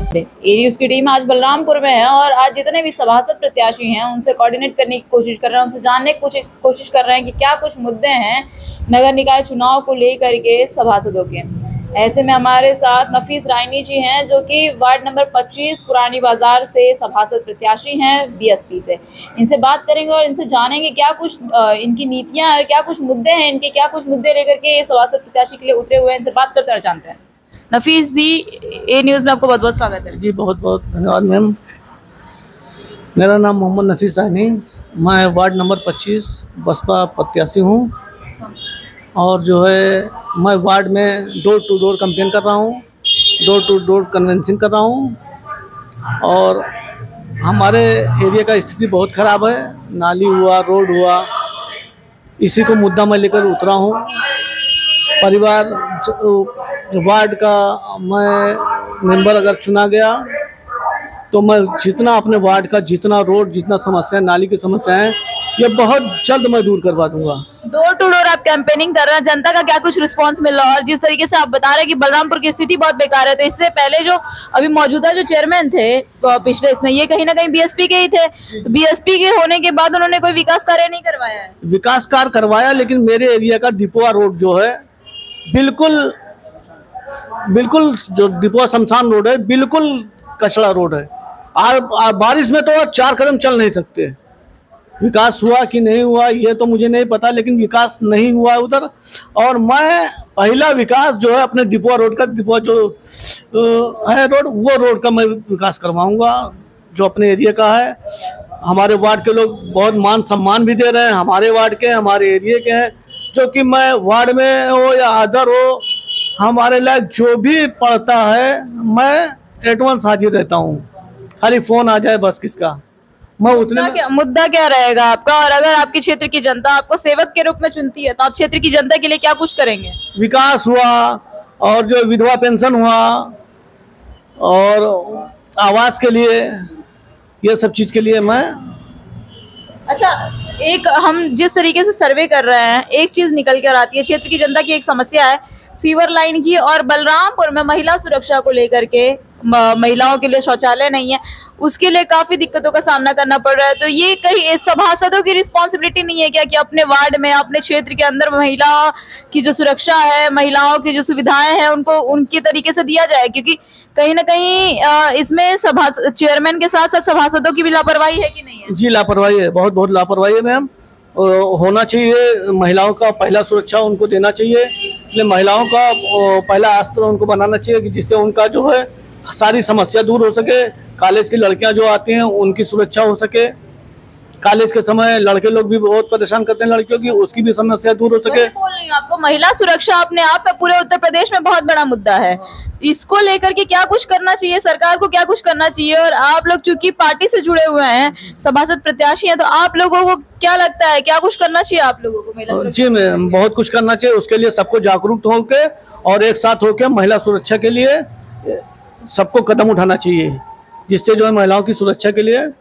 ए news की team आज बलरामपुर में है और आज जितने भी सभासद प्रत्याशी हैं उनसे कोऑर्डिनेट करने की कोशिश कर रहे हैं, उनसे जानने की कोशिश कर रहे हैं कि क्या कुछ मुद्दे हैं नगर निकाय चुनाव को लेकर के सभासदों के। ऐसे में हमारे साथ नफीस रायनी जी हैं जो कि वार्ड नंबर 25 पुरानी बाजार से सभासद प्रत्याशी हैं बीएसपी से। इनसे बात करेंगे और इनसे जानेंगे क्या कुछ इनकी नीतियाँ और क्या कुछ मुद्दे हैं, इनके क्या कुछ मुद्दे लेकर के ये सभासद प्रत्याशी के लिए उतरे हुए हैं। इनसे बात करते हैं, जानते हैं। नफीस जी, ए न्यूज़ में आपको बहुत बहुत स्वागत है। जी बहुत बहुत धन्यवाद मैम। मेरा नाम मोहम्मद नफीस रायनी, मैं वार्ड नंबर 25 बसपा प्रत्याशी हूँ और जो है मैं वार्ड में डोर टू डोर कैंपेन कर रहा हूँ, डोर टू डोर कन्वेंसिंग कर रहा हूँ। और हमारे एरिया का स्थिति बहुत ख़राब है, नाली हुआ, रोड हुआ, इसी को मुद्दा मैं लेकर उतरा हूँ। परिवार वार्ड का मैं मेंबर अगर चुना गया तो मैं जितना अपने वार्ड का जितना रोड, जितना समस्या, नाली की समस्या है, ये बहुत जल्द मैं दूर करवा दूंगा। डोर टू डोर आप कैंपेनिंग कर रहे हैं, जनता का क्या कुछ रिस्पांस मिल रहा है? और जिस तरीके से आप बता रहे हैं कि बलरामपुर की स्थिति बहुत बेकार है, तो इससे पहले जो अभी मौजूदा जो चेयरमैन थे तो पिछले इसमें ये कहीं ना कहीं बीएसपी के ही थे। बीएसपी के होने के बाद उन्होंने कोई विकास कार्य नहीं करवाया है। विकास कार्य करवाया, लेकिन मेरे एरिया का डिपोआ रोड जो है बिल्कुल जो डिपोआ शमशान रोड है, बिल्कुल कचड़ा रोड है। और बारिश में तो 4 कदम चल नहीं सकते। विकास हुआ कि नहीं हुआ ये तो मुझे नहीं पता, लेकिन विकास नहीं हुआ है उधर। और मैं पहला विकास जो है अपने डिपोआ रोड का, डिपोआ जो है रोड, वो रोड का मैं विकास करवाऊंगा जो अपने एरिया का है। हमारे वार्ड के लोग बहुत मान सम्मान भी दे रहे हैं, हमारे वार्ड के, हमारे एरिया के हैं। जो कि मैं वार्ड में हो या अदर हो, हमारे लायक जो भी पढ़ता है मैं एडवांस हाजिर रहता हूँ। खाली फोन आ जाए बस किसका, मैं उतने मुद्दा क्या रहेगा आपका? और अगर आपके क्षेत्र की जनता आपको सेवक के रूप में चुनती है तो आप क्षेत्र की जनता के लिए क्या कुछ करेंगे? विकास हुआ और जो विधवा पेंशन हुआ और आवास के लिए, ये सब चीज के लिए मैं। अच्छा, एक हम जिस तरीके से सर्वे कर रहे हैं, एक चीज निकल कर आती है, क्षेत्र की जनता की एक समस्या है सीवर लाइन की, और बलरामपुर में महिला सुरक्षा को लेकर के महिलाओं के लिए शौचालय नहीं है, उसके लिए काफी दिक्कतों का सामना करना पड़ रहा है। तो ये कहीं सभासदों की रिस्पॉन्सिबिलिटी नहीं है क्या कि अपने वार्ड में, अपने क्षेत्र के अंदर महिला की जो सुरक्षा है, महिलाओं की जो सुविधाएं हैं, उनको उनके तरीके से दिया जाए? क्योंकि कहीं ना कहीं इसमें चेयरमैन के साथ साथ सभासदों की भी लापरवाही है कि नहीं है? जी लापरवाही है, बहुत बहुत लापरवाही है मैम। होना चाहिए, महिलाओं का पहला सुरक्षा उनको देना चाहिए, इसलिए महिलाओं का पहला अस्त्र उनको बनाना चाहिए कि जिससे उनका जो है सारी समस्या दूर हो सके। कॉलेज की लड़कियां जो आती हैं उनकी सुरक्षा हो सके। कॉलेज के समय लड़के लोग भी बहुत परेशान करते हैं लड़कियों की, उसकी भी समस्या दूर हो सके। बोल रही हूँ आपको, महिला सुरक्षा अपने आप में पूरे उत्तर प्रदेश में बहुत बड़ा मुद्दा है। इसको लेकर के क्या कुछ करना चाहिए, सरकार को क्या कुछ करना चाहिए? और आप लोग चूंकि पार्टी से जुड़े हुए हैं, सभासद प्रत्याशी हैं, तो आप लोगों को क्या लगता है क्या कुछ करना चाहिए आप लोगों को महिला सुरक्षा? जी मैम, बहुत कुछ करना चाहिए। उसके लिए सबको जागरूक होके और एक साथ होके महिला सुरक्षा के लिए सबको कदम उठाना चाहिए, जिससे जो है महिलाओं की सुरक्षा के लिए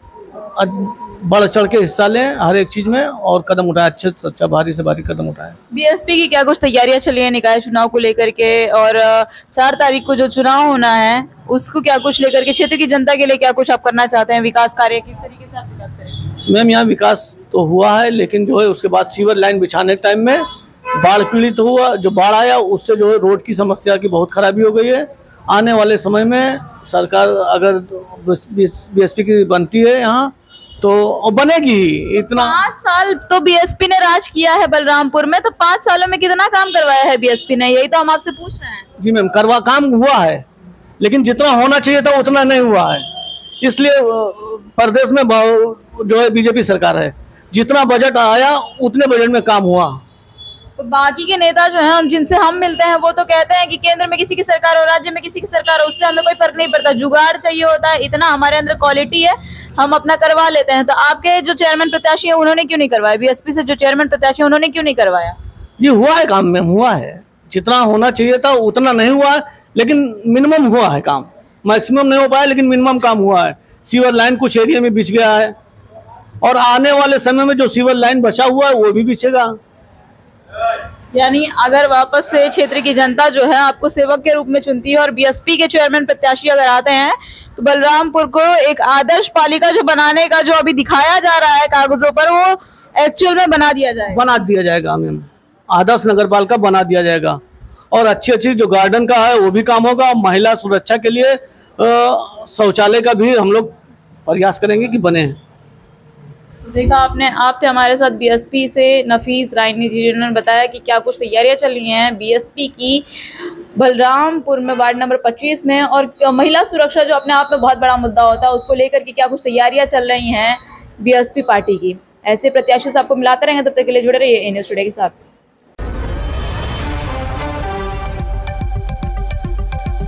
बढ़ चढ़ के हिस्सा लें हर एक चीज में और कदम उठाएं, अच्छे से अच्छा, भारी से भारी कदम उठाएं। बीएसपी की क्या कुछ तैयारियां चली हैं निकाय चुनाव को लेकर के, और 4 तारीख को जो चुनाव होना है उसको क्या कुछ लेकर के, क्षेत्र की जनता के लिए क्या कुछ आप करना चाहते हैं? विकास कार्य किस तरीके से आप विकास करेंगे? मैम यहाँ विकास तो हुआ है, लेकिन जो है उसके बाद सीवर लाइन बिछाने के टाइम में बाढ़ पीड़ित हुआ, जो बाढ़ आया उससे जो है रोड की समस्या की बहुत खराबी हो गई है। आने वाले समय में सरकार अगर बीएसपी की बनती है यहाँ तो बनेगी। इतना 5 साल तो बीएसपी ने राज किया है बलरामपुर में, तो 5 सालों में कितना काम करवाया है बीएसपी ने? यही तो हम आपसे पूछ रहे हैं। जी मैम, काम हुआ है, लेकिन जितना होना चाहिए था उतना नहीं हुआ है। इसलिए प्रदेश में जो है बीजेपी सरकार है, जितना बजट आया उतने बजट में काम हुआ। तो बाकी के नेता जो हैं जिनसे हम मिलते हैं वो तो कहते हैं कि केंद्र में किसी की सरकार हो, राज्य में किसी की सरकार हो, उससे हमें कोई फर्क नहीं पड़ता, जुगाड़ चाहिए होता है, इतना हमारे अंदर क्वालिटी है, हम अपना करवा लेते हैं। तो आपके जो चेयरमैन प्रत्याशी है उन्होंने क्यों नहीं करवाया? बीएसपी से जो चेयरमैन प्रत्याशी है उन्होंने क्यों नहीं करवाया? ये हुआ है काम में, हुआ है, जितना होना चाहिए था उतना नहीं हुआ है, लेकिन मिनिमम हुआ है काम। मैक्सिमम नहीं हो पाया लेकिन मिनिमम काम हुआ है। सीवर लाइन कुछ एरिया में बिछ गया है और आने वाले समय में जो सीवर लाइन बचा हुआ है वो भी बिछेगा। यानी अगर वापस से क्षेत्र की जनता जो है आपको सेवक के रूप में चुनती है और बीएसपी के चेयरमैन प्रत्याशी अगर आते हैं तो बलरामपुर को एक आदर्श पालिका जो बनाने का जो अभी दिखाया जा रहा है कागजों पर, वो एक्चुअल में बना दिया जाएगा मैम। आदर्श नगर पालिका बना दिया जाएगा और अच्छी अच्छी जो गार्डन का है वो भी काम होगा। महिला सुरक्षा के लिए शौचालय का भी हम लोग प्रयास करेंगे कि बने। देखा आपने, आप थे हमारे साथ बीएसपी से नफीस रायनी जी, जिन्होंने बताया कि क्या कुछ तैयारियां चल रही हैं बीएसपी की बलरामपुर में वार्ड नंबर 25 में, और महिला सुरक्षा जो अपने आप में बहुत बड़ा मुद्दा होता है उसको लेकर के क्या कुछ तैयारियां चल रही हैं बीएसपी पार्टी की। ऐसे प्रत्याशी से आपको मिलाते रहेंगे, तब तक के लिए जुड़े रहिए ए न्यूज़ टुडे के साथ।